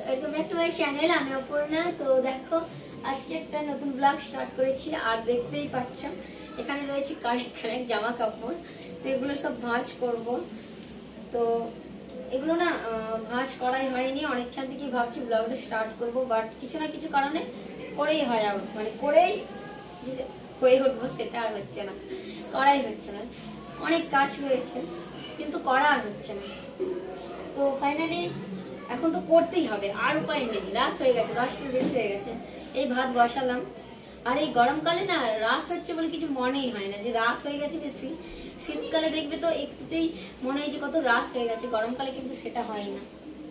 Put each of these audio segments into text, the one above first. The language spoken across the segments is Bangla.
Welcome back to my channel. আমি অপর্ণা। তো দেখো আজকে একটা নতুন ব্লগ স্টার্ট করেছি, আর দেখতেই পাচ্ছ এখানে রয়েছে কারেক্ট জামা কাপড়। তো এগুলো সব ভাঁজ করব। তো এগুলো না ভাঁজ করাই হয়নি, অনেকক্ষণ থেকেই ভাবছি ব্লগটা স্টার্ট করব, বাট কিছু না কিছু কারণে করেই হয় আউট, মানে করেই হয়ে উঠবো সেটা আর হচ্ছে না, করাই হচ্ছে না। অনেক কাজ রয়েছে কিন্তু করা আর হচ্ছে না। তো ফাইনালি এখন তো করতেই হবে, আর উপায় নেই। রাত হয়ে গেছে, 10টা বেশি হয়ে গেছে। এই ভাত বসালাম। আর এই গরমকালে না রাত হচ্ছে বলে কিছু মনেই হয় না যে রাত হয়ে গেছে বেশি। শীতকালে দেখবে তো একটুতেই মনে হয় যে কত রাত হয়ে গেছে, গরমকালে কিন্তু সেটা হয় না।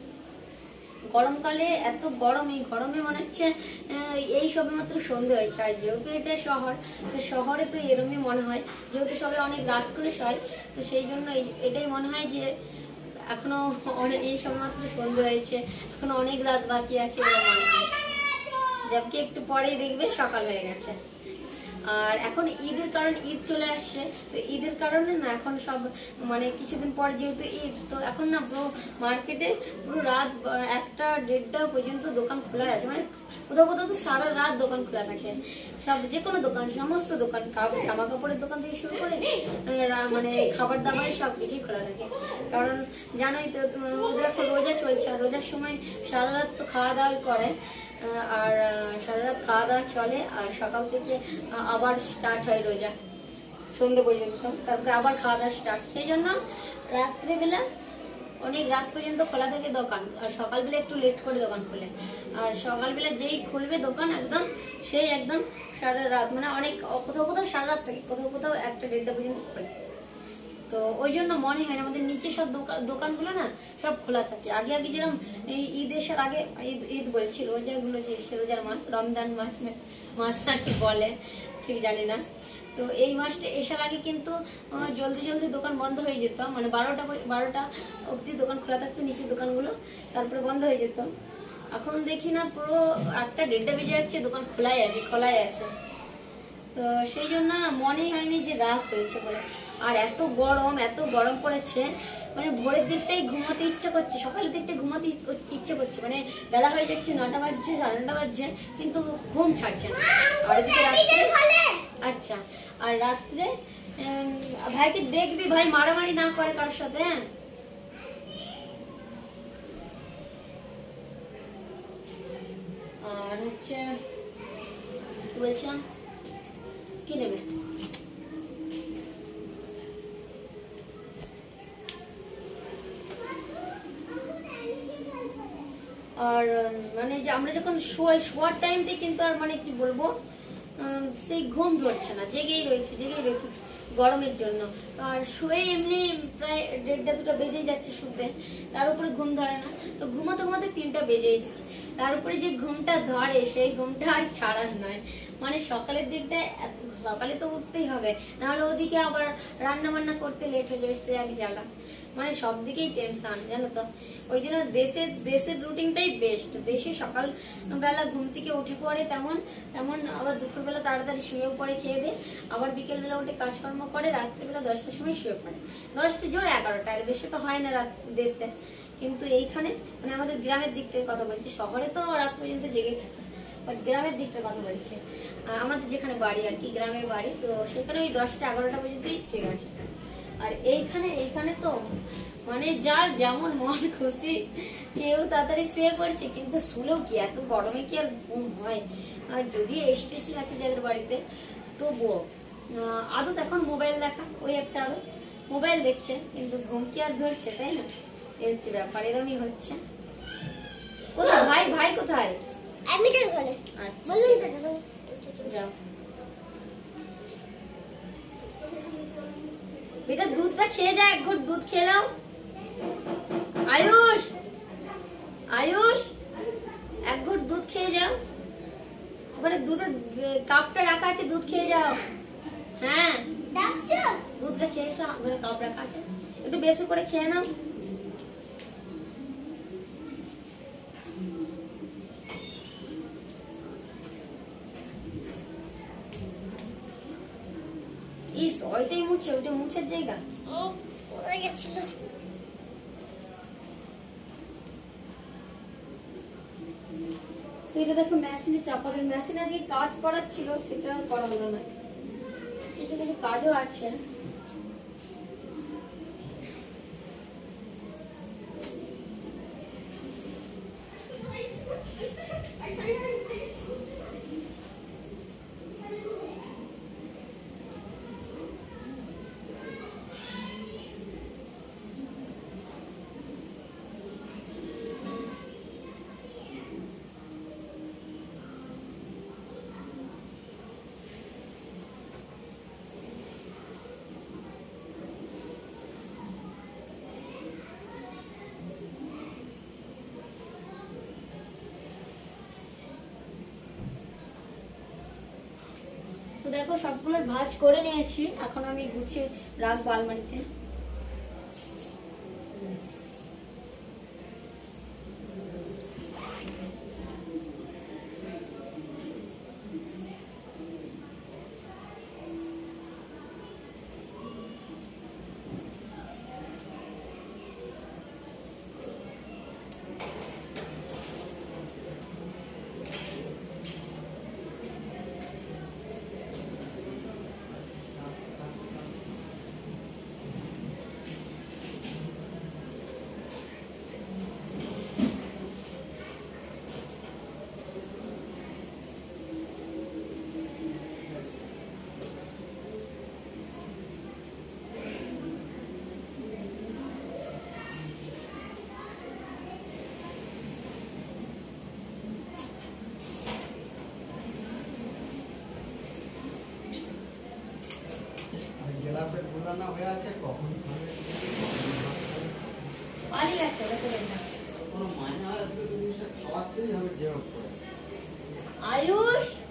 গরমকালে এত গরম, এই গরমে মনে হচ্ছে এই সবে মাত্র সন্ধে হয়েছে। আর যেহেতু এটা শহর, তো শহরে তো এরমই মনে হয়, যেহেতু সবে অনেক রাত করে শয়, তো সেই জন্য এটাই মনে হয় যে এখনো অনেক, এই সবে মাত্র সন্ধে হয়েছে, এখনো অনেক রাত বাকি আছে বলে মনে হয়। যাবকি একটু পরেই দেখবে সকাল হয়ে গেছে। আর এখন ঈদের কারণ, ঈদ চলে আসছে, তো ঈদের কারণে না এখন সব মানে কিছুদিন পর যেহেতু ঈদ, তো এখন না পুরো মার্কেটে পুরো রাত 1টা 1:30 পর্যন্ত দোকান খোলা আছে। মানে কোথাও কোথাও তো সারা রাত দোকান খোলা থাকে। সব যে কোনো দোকান, সমস্ত দোকান, জামা কাপড়ের দোকান থেকে শুরু করে মানে খাবার দাবারের সব কিছুই খোলা থাকে। কারণ জানোই তো ওদের এখন রোজা চলছে, আর রোজার সময় সারা রাত তো খাওয়া দাওয়া করে, আর সারা রাত খাওয়া দাওয়া চলে, আর সকাল থেকে আবার স্টার্ট হয় রোজা সন্ধ্যে পর্যন্ত, তারপরে আবার খাওয়া দাওয়া স্টার্ট। সেই জন্য রাত্রেবেলা অনেক রাত পর্যন্ত খোলা থাকে দোকান, আর সকালবেলা একটু লেট করে দোকান খোলে। আর সকালবেলা যেই খুলবে দোকান একদম সেই একদম সারা রাত, মানে অনেক কোথাও কোথাও সারা রাত থাকে, কোথাও কোথাও 1টা 1:30 পর্যন্ত খোলে। তো ওই জন্য মনে হয় না, আমাদের নিচে সব দোকানগুলো না সব খোলা থাকে। আগে আগে যেরকম এই ঈদ আসার আগে, ঈদ বলছি রোজাগুলো যে এসে, রোজার মাস, রমজান মাস নাকি বলে ঠিক জানি না। তো এই মাসটা এসার আগে কিন্তু জলদি জলদি দোকান বন্ধ হয়ে যেত, মানে 12টা অবধি দোকান খোলা থাকতো নিচের দোকানগুলো, তারপরে বন্ধ হয়ে যেত। এখন দেখি না পুরো 1টা 1:30 বেজে যাচ্ছে, দোকান খোলাই আছে। তো সেই জন্য না মনেই হয়নি যে রাত হয়েছে বলে। আর এত গরম পড়েছে, মানে ভোরের দিকটাই ঘুমাতে ইচ্ছে করছে, সকালের দিকটাই ঘুমাতে ইচ্ছে করছে, মানে বেলা হয়ে যাচ্ছে, 9টা বাজছে, 9:30 বাজছে, কিন্তু ঘুম ছাড়ছে না। আর এদিকে রাত্রে, আচ্ছা, আর রাত্রে ভাইকে দেখবি ভাই মারামারি না করে কারোর সাথে। হ্যাঁ, আর হচ্ছে কি বলছিলাম, কি নেবে? আর মানে যে আমরা যখন শোয়ার টাইমটা কিন্তু আর মানে কি বলবো, সেই ঘুম ধরছে না, জেগেই রয়েছে গরমের জন্য। আর শুয়ে এমনি প্রায় 1:30 2টা বেজেই যাচ্ছে শুতে, তার উপরে ঘুম ধরে না। তো ঘুমাতে ঘুমাতে 3টা বেজেই যায়। তার উপরে যে ঘুমটা ধরে সেই ঘুমটা আর ছাড়ার নয়। মানে সকালের দিকটা সকালে তো উঠতেই হবে, নাহলে ওদিকে আবার রান্না বান্না করতে লেট হয়ে যাবে, সে এক জ্বালা। মানে সব দিকেই টেনশন, জানো তো। ওই জন্য দেশের রুটিনটাই বেস্ট। দেশে সকালবেলা ঘুম থেকে উঠে পড়ে, তেমন আবার দুপুরবেলা তাড়াতাড়ি শুয়েও পড়ে খেয়ে দিয়ে, আবার বিকেলবেলা উঠে কাজকর্ম করে, রাত্রিবেলা 10টার সময় শুয়ে পড়ে। 10টা জোর 11টা, আর বেশি তো হয় না রাত দেশে। কিন্তু এইখানে মানে আমাদের গ্রামের দিকটার কথা বলছি, শহরে তো রাত পর্যন্ত জেগে থাকে, বাট গ্রামের দিকটার কথা বলছি। আমাদের যেখানে বাড়ি আর কি, গ্রামের বাড়ি, তো সেখানে ওই 10টা 11টা পর্যন্তই জেগে আছে। আর এইখানে তো মানে যার যেমন মন খুশি কেউ তাড়াতাড়ি শুয়ে পড়ছে, কিন্তু শুলেও কি এত গরমে কি আর ঘুম হয়? আর যদি এসি আছে যাদের বাড়িতে, তবুও আদত এখন মোবাইল দেখা, ওই একটা আদত, মোবাইল দেখছে, কিন্তু ঘুম কি আর ধরছে? তাই না? এই হচ্ছে ব্যাপার, এরমই হচ্ছে। কোথায় ভাই কোথায়? আচ্ছা যাও বেটা, দুধটা খেয়ে যা, 1 ঘুট দুধ খেয়ে নাও। আয়ুষ 1 ঘুট দুধ খেয়ে যাও, ওখানে দুধের কাপটা রাখা আছে, দুধ খেয়ে যাও। হ্যাঁ, দুধটা খেয়ে এসো, ওখানে কাপ রাখা আছে, একটু বেশি করে খেয়ে নাও। ইস, ওইটাই মুছের জায়গা। এটা দেখো মেশিনে চাপা দিয়ে, মেশিনে যে কাজ করার ছিল সেটা আর করা হলো না, কিছু কিছু কাজও আছে। তো দেখো সবগুলো ভাঁজ করে নিয়েছি, এখন আমি গুছিয়ে রাখবো আলমারিতে। গ্লাসে ঘোরানো হয়ে আছে, কখন পানি আছে দেখো না, কোনো মাইনা জিনিসটা খাওয়াতেই হবে যে হোক করে। আয়ুষ